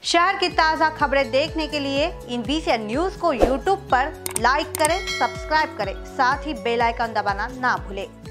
शहर की ताज़ा खबरें देखने के लिए इन VCN न्यूज़ को YouTube पर लाइक करें, सब्सक्राइब करें, साथ ही बेल आइकन दबाना ना भूलें।